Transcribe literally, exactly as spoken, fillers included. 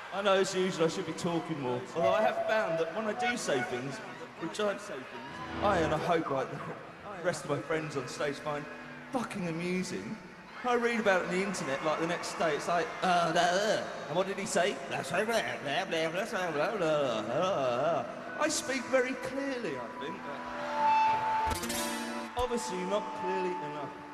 I know as usual I should be talking more, although I have found that when I do say things, which I say things, I and I hope like the rest of my friends on stage find fucking amusing. I read about it on the internet like the next day, it's like, uh, blah, blah. And what did he say? Blah, blah, blah, blah, blah, blah, blah, blah, blah. I speak very clearly, I think. Obviously not clearly enough.